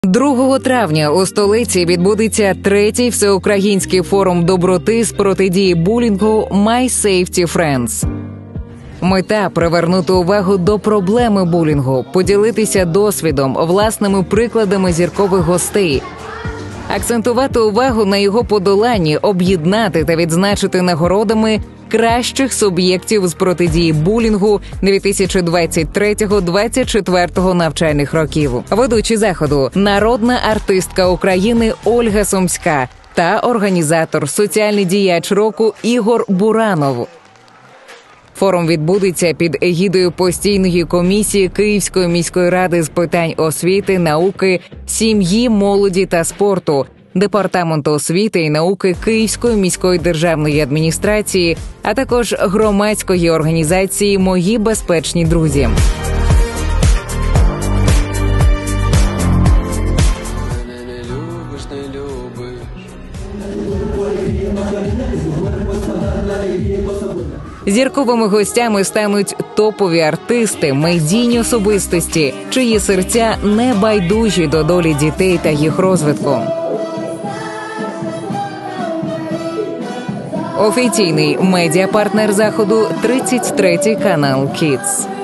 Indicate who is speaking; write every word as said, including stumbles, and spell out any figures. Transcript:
Speaker 1: другого травня у столиці відбудеться третій всеукраїнський форум доброти з протидії булінгу «My Safety Friends». Мета – привернути увагу до проблеми булінгу, поділитися досвідом, власними прикладами зіркових гостей, акцентувати увагу на його подоланні, об'єднати та відзначити нагородами кращих суб'єктів з протидії булінгу дві тисячі двадцять третього - двадцять четвертого навчальних років. Ведучі заходу – народна артистка України Ольга Сумська та організатор, соціальний діяч року Ігор Буранов. Форум відбудеться під егідою постійної комісії Київської міської ради з питань освіти, науки, сім'ї, молоді та спорту, Департаменту освіти і науки Київської міської державної адміністрації, а також громадської організації «Мої безпечні друзі». Зірковими гостями стануть топові артисти, медійні особистості, чиї серця не байдужі до долі дітей та їх розвитку. Офіційний медіапартнер заходу – тридцять третій канал Kids.